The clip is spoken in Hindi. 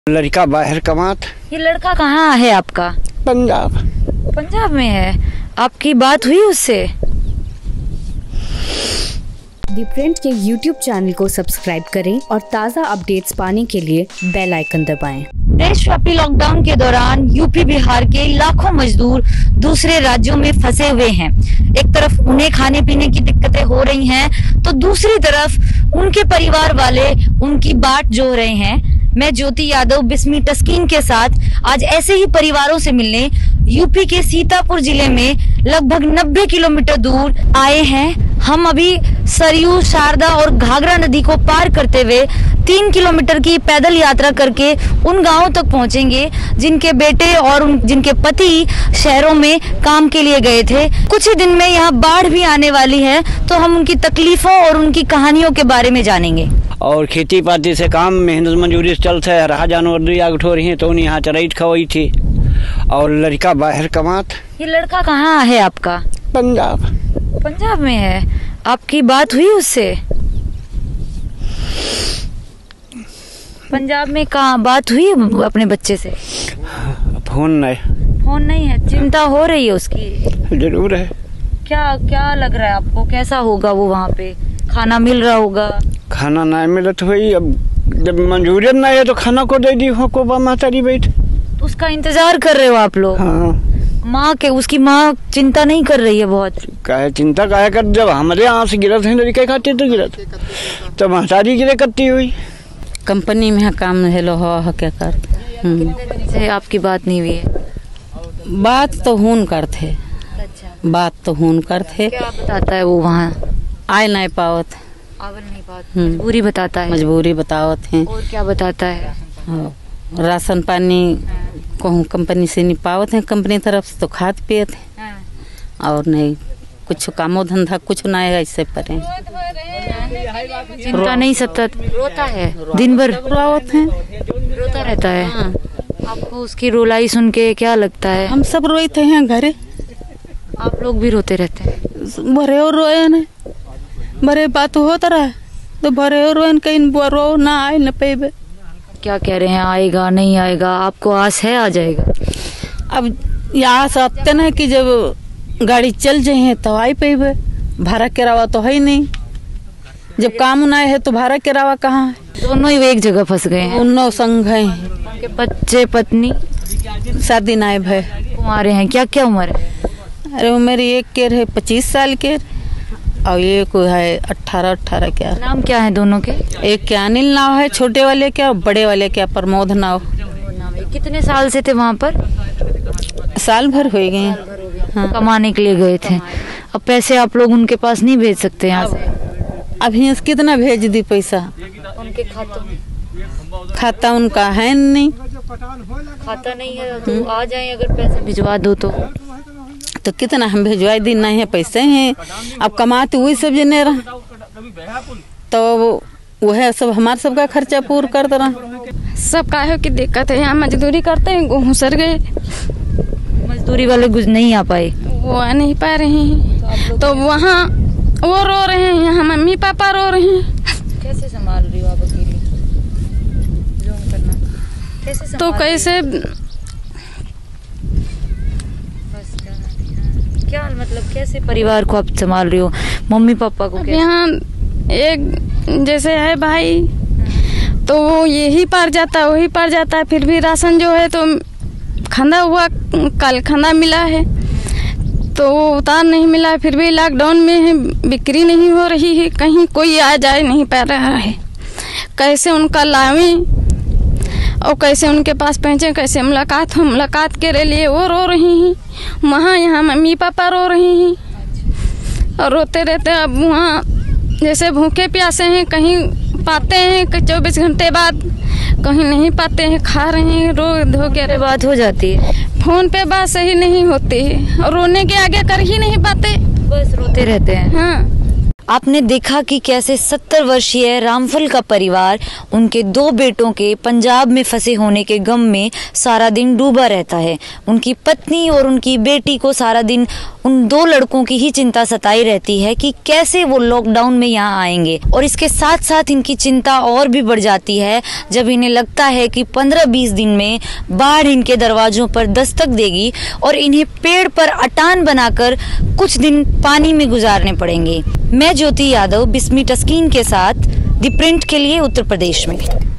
लड़का बाहर कमात। ये लड़का कहाँ है आपका? पंजाब। पंजाब में है। आपकी बात हुई उससे? दी प्रिंट के YouTube चैनल को सब्सक्राइब करें और ताज़ा अपडेट्स पाने के लिए बेल आइकन दबाएं। देशव्यापी लॉकडाउन के दौरान यूपी बिहार के लाखों मजदूर दूसरे राज्यों में फंसे हुए हैं। एक तरफ उन्हें खाने पीने की दिक्कतें हो रही हैं, तो दूसरी तरफ उनके परिवार वाले उनकी बाट जो रहे हैं। मैं ज्योति यादव बिस्मी टस्कीन के साथ आज ऐसे ही परिवारों से मिलने यूपी के सीतापुर जिले में लगभग 90 किलोमीटर दूर आए हैं। हम अभी सरयू, शारदा और घाघरा नदी को पार करते हुए 3 किलोमीटर की पैदल यात्रा करके उन गांवों तक पहुंचेंगे जिनके बेटे और जिनके पति शहरों में काम के लिए गए थे। कुछ ही दिन में यहाँ बाढ़ भी आने वाली है, तो हम उनकी तकलीफों और उनकी कहानियों के बारे में जानेंगे। और खेती पाती से काम मेहनत मजदूरी से चलता है। रहा जानवर दुई आग ठो रही है, तो उन्हें यहाँ चराइट खवाई थी। और लड़का बाहर कमात। ये लड़का कहाँ है आपका? पंजाब। पंजाब में है। आपकी बात हुई उससे? पंजाब में कहाँ बात हुई अपने बच्चे से? फोन नहीं है। चिंता हो रही है उसकी? जरूर है। क्या क्या लग रहा है आपको? कैसा होगा वो? वहाँ पे खाना मिल रहा होगा? खाना नहीं मिलत हुई। अब जब मंजूरियत नहीं है तो खाना को दे दी हो को मातारी बैठ। तो उसका इंतजार कर रहे हो आप लोग? हाँ। माँ के उसकी माँ चिंता नहीं कर रही है बहुत? काहे चिंता काहे कर, जब हमारे यहाँ से गिरत है लड़के खाते तो गिरत, तो मातारी गिरे करती हुई। कंपनी में काम हेलो हो क्या करते से आपकी बात नहीं हुई है? बात तो हून करते। अच्छा। बात तो हून करते। क्या बताता है वो? वहाँ आए नहीं पावत। आवर नहीं पावत। मजबूरी बताता है? मजबूरी बतावत है। और क्या बताता है? राशन पानी कहूँ कंपनी से नहीं पावत है, कंपनी तरफ से तो खाद पियत है। और नहीं कुछ कामो धंधा कुछ ना है ऐसे परे। चिंता नहीं, सतत रोता है दिन भर? रोवत है, रोता रहता है। आपको उसकी रोलाई सुन के क्या लगता है? हम सब रोते हैं घरे। आप लोग भी रोते रहते हैं? भरे और रोए न भरे बात होता रहा तो भरे और रोए कहीं रो ना आए न पेबे। क्या कह रहे हैं? आएगा नहीं आएगा? आपको आस है आ जाएगा? अब यहाँ से आते ना कि जब गाड़ी चल जाए तो आई पेबे। भाड़ा किराया तो है ही नहीं। जब काम ना है तो भाड़ा किराया कहाँ है? दोनों ही एक जगह फंस गए हैं। उन्नो संग है। उनके बच्चे पत्नी शादी नायब है। कुंवारे हैं? क्या क्या उम्र है? अरे उम्र एक के है 25 साल के और ये कोई है 18 क्या। नाम क्या है दोनों के? एक के अनिल नाव है, छोटे वाले क्या, और बड़े वाले क्या प्रमोद नाव। कितने साल से थे वहाँ पर? साल भर हो गए। हाँ। कमाने के लिए गए थे। अब पैसे आप लोग उनके पास नहीं भेज सकते यहाँ से? अभी कितना भेज दी पैसा? उनके खातों में खाता उनका है नहीं। खाता नहीं है तो आ जाए, अगर पैसे भिजवा दो तो कितना हम भिजवाई दी नहीं है, पैसे हैं। अब कमाते वही सब जने रहा तो वह सब हमारे सबका खर्चा पूरा कर दे रहा। सब काहे की दिक्कत है। यहाँ मजदूरी करते हैं, गेहूँ सर गए। मजदूरी वाले नहीं आ पाए, वो आ नहीं पा रहे हैं तो वहाँ वो रो रहे हैं, यहाँ मम्मी पापा रो रहे हैं। कैसे संभाल रही हो आप अकेले? कैसे तो कैसे क्या मतलब कैसे परिवार को आप संभाल रही हो? मम्मी पापा को यहाँ एक जैसे है भाई, तो वो यही पार जाता है वही पार जाता है। फिर भी राशन जो है तो खाना हुआ, कल खाना मिला है तो वो उतार नहीं मिला। फिर भी लॉकडाउन में है, बिक्री नहीं हो रही है, कहीं कोई आ जाए नहीं पा रहा है। कैसे उनका लावें और कैसे उनके पास पहुँचे, कैसे मुलाकात के लिए वो रो रही हैं। वहाँ यहाँ मम्मी पापा रो रही हैं और रोते रहते हैं। अब वहाँ जैसे भूखे प्यासे हैं, कहीं पाते हैं 24 घंटे बाद, कहीं नहीं पाते हैं, खा रहे हैं। रो धो के बात हो जाती है, फोन पे बात सही नहीं होती है और रोने के आगे कर ही नहीं पाते, बस रोते रहते हैं। हाँ। आपने देखा कि कैसे 70 वर्षीय रामफल का परिवार उनके 2 बेटों के पंजाब में फंसे होने के गम में सारा दिन डूबा रहता है। उनकी पत्नी और उनकी बेटी को सारा दिन उन 2 लड़कों की ही चिंता सताई रहती है कि कैसे वो लॉकडाउन में यहाँ आएंगे। और इसके साथ साथ इनकी चिंता और भी बढ़ जाती है जब इन्हें लगता है कि 15-20 दिन में बाढ़ इनके दरवाजों पर दस्तक देगी और इन्हें पेड़ पर अटान बनाकर कुछ दिन पानी में गुजारने पड़ेंगे। मैं ज्योति यादव बिस्मी टस्कीन के साथ दी प्रिंट के लिए उत्तर प्रदेश में।